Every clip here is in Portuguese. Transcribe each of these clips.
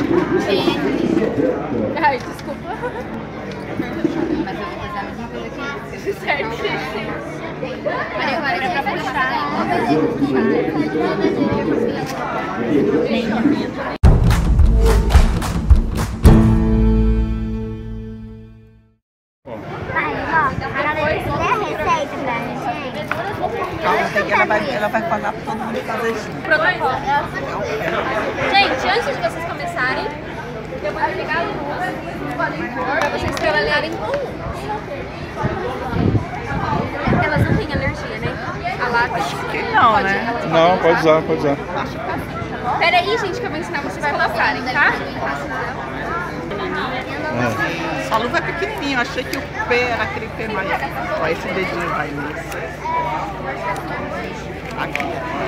Ai, desculpa. Mas eu vou fazer a mesma coisa aqui. Certo. Maria Clara, pra puxar. Ela vai falar pra todo mundo fazer isso. Protocolo. Gente, antes de vocês começarem, eu vou ligar a luz pra vocês trabalharem com elas não têm alergia, né? A látex. Acho que não, né? Não, pode usar, pode usar. Pera aí, gente, que eu vou ensinar vocês a passarem, tá? Essa luva é pequenininha, eu achei que o pé era aquele pé maior. Ó, esse dedinho vai nesse. Aqui.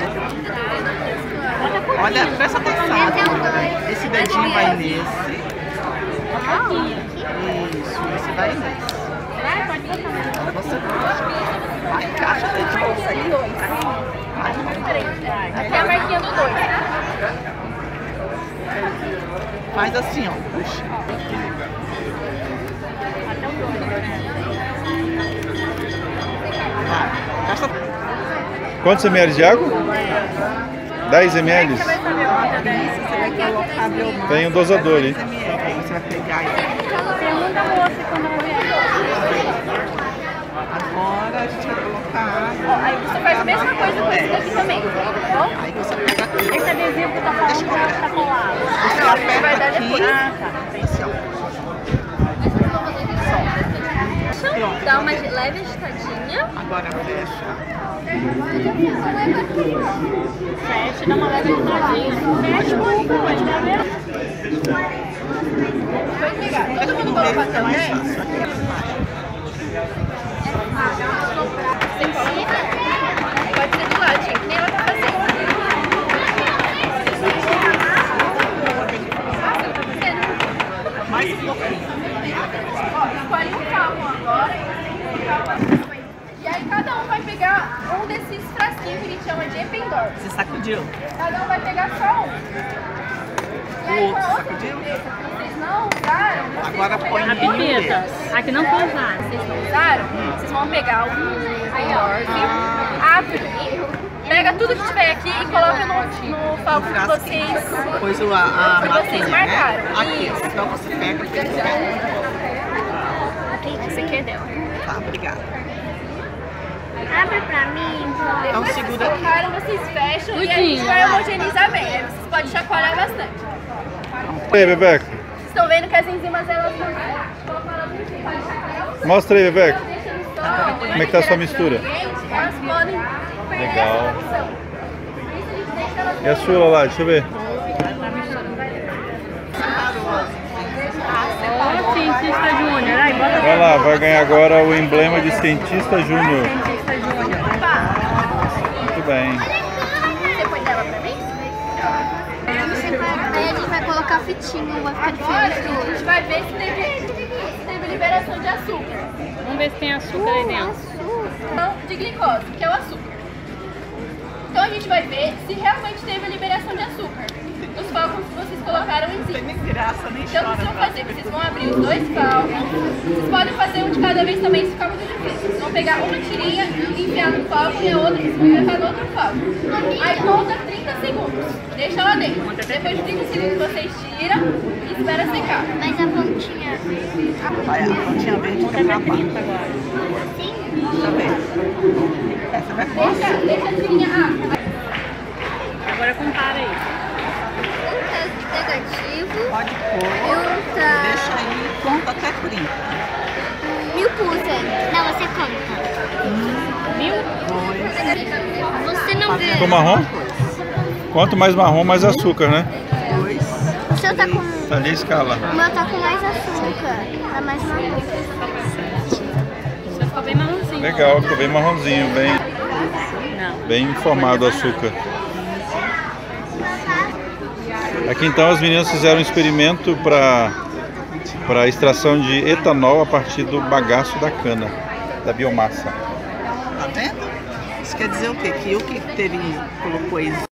Olha, presta atenção. Esse dedinho vai nesse. Isso, esse vai nesse. Agora você vai, encaixa o dedinho. Até a marquinha do 2, tá? Faz assim, ó. Puxa. Quantos ml de água? 10 ml? Tem um dosador ali. Você vai pegar aí. Agora a gente vai colocar água. Aí você faz a mesma coisa com esse daqui também, tá bom? Aí você pega aqui. Esse adesivo que tá falando tá colado. Você Não, aperta vai dar aqui. depois. Assim, ó. Pronto. Dá uma leve agitadinha. Agora fecha. Fecha, dá uma leve agitadinha. Fecha um pouquinho, pode dar mesmo. Vai pegar. Todo mundo colocar também? Você coloca? Pode ser do ladinho, que nem ela tá fazendo. Mais um pouquinho. Ó, escolhe um calmo agora. E aí cada um vai pegar um desses frasquinhos que a gente chama de ependor. Você sacudiu? Cada um vai pegar só um. E aí com a outra sacudiu? cabeça que vocês não usaram, vocês Agora vão põe pegar a pimenta. Aqui não foi usado. Vocês não usaram, vocês vão pegar o orbe, abre, pega tudo que tiver aqui e coloca no palco que vocês Pois a maquinha, marcaram. né? Aqui. Então você pega aqui. Esse aqui é dela. Tá, obrigada. Abre pra mim, Então Depois que segura vocês colocaram, vocês fecham e a gente vai homogeneizar bem. Aí vocês podem chacoalhar bastante. E aí, Bebeca? Vocês estão vendo que as enzimas elas não... Mostra aí, Bebeca. Como é que tá a sua mistura? Elas podem perder Legal. essa opção. Por isso a gente deixa elas... E a sua lá, deixa eu ver. cientista júnior. Aí, bota Vai lá, vai ganhar agora o emblema de cientista júnior. cientista júnior. Muito bem. Você põe dela pra mim? Aí a gente vai colocar fitinho, vai ficar Agora diferente a gente vai ver se teve liberação de açúcar. Vamos ver se tem açúcar aí dentro. Não, de glicose, que é o açúcar. Então a gente vai ver se realmente teve a liberação de açúcar nos flocos que vocês colocaram em Não tem cima. nem graça, nem Então o que chora. vocês vão fazer? Vocês vão abrir os dois flocos. Vocês podem fazer um de cada vez também, se ficar muito difícil. Vocês vão pegar uma tirinha e enfiar no floco e a outra vocês vão colocar no outro floco. Aí conta 30 segundos. Deixa lá dentro. Depois de 30 segundos vocês tiram e espera secar. Mas a pontinha. Vai, a pontinha verde fica pra baixo. Deixa eu ver. Essa vai fora. Deixa a tirinha. Agora compara aí. Um teste negativo. Pode pôr. Deixa aí, conta até 30. 1000%. Não, você conta. 1000? Você não vê. Ficou marrom? Quanto mais marrom, mais açúcar, né? 2. O seu tá com... Tá ali a escala. O meu tá com mais açúcar. Tá mais marrom. O seu ficou bem marronzinho. Legal, ficou bem marronzinho, bem formado o açúcar. Aqui então as meninas fizeram um experimento para extração de etanol a partir do bagaço da cana, da biomassa. Tá vendo? Isso quer dizer o quê? Que o que colocou